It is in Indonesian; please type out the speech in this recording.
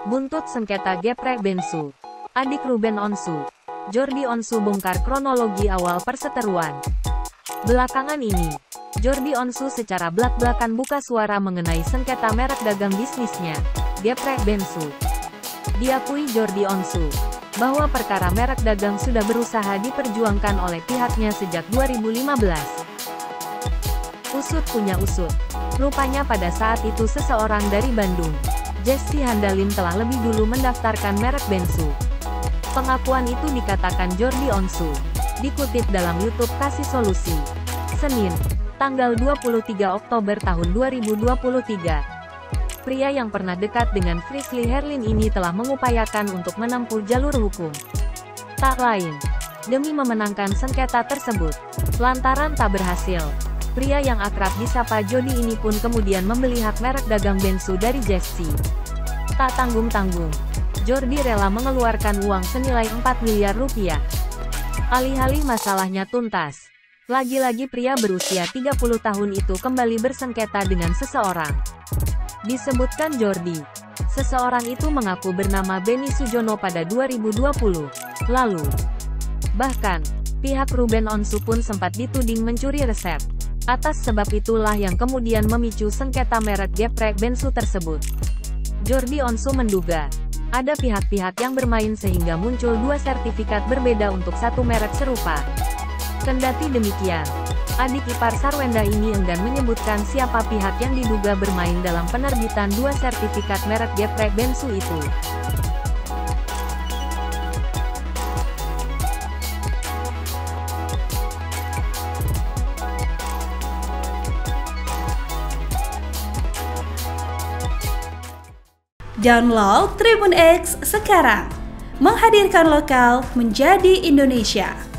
Buntut sengketa geprek Bensu. Adik Ruben Onsu, Jordi Onsu bongkar kronologi awal perseteruan. Belakangan ini, Jordi Onsu secara blak-blakan buka suara mengenai sengketa merek dagang bisnisnya, geprek Bensu. Diakui Jordi Onsu bahwa perkara merek dagang sudah berusaha diperjuangkan oleh pihaknya sejak 2015. Usut punya usut. Rupanya pada saat itu seseorang dari Bandung, Jesse Handalin, telah lebih dulu mendaftarkan merek Bensu. Pengakuan itu dikatakan Jordi Onsu, dikutip dalam YouTube Kasih Solusi. Senin, tanggal 23 Oktober tahun 2023. Pria yang pernah dekat dengan Frisly Herlin ini telah mengupayakan untuk menempuh jalur hukum. Tak lain, demi memenangkan sengketa tersebut. Lantaran tak berhasil, pria yang akrab disapa Jody ini pun kemudian membeli hak merek dagang Bensu dari Jesse. Tak tanggung-tanggung, Jordi rela mengeluarkan uang senilai 4 miliar rupiah. Alih-alih masalahnya tuntas, lagi-lagi pria berusia 30 tahun itu kembali bersengketa dengan seseorang. Disebutkan Jordi, seseorang itu mengaku bernama Benny Sujono pada 2020 lalu. Bahkan, pihak Ruben Onsu pun sempat dituding mencuri resep. Atas sebab itulah yang kemudian memicu sengketa merek geprek Bensu tersebut. Jordi Onsu menduga, ada pihak-pihak yang bermain sehingga muncul dua sertifikat berbeda untuk satu merek serupa. Kendati demikian, adik ipar Sarwenda ini enggan menyebutkan siapa pihak yang diduga bermain dalam penerbitan dua sertifikat merek geprek Bensu itu. Download Tribun X sekarang, menghadirkan lokal menjadi Indonesia.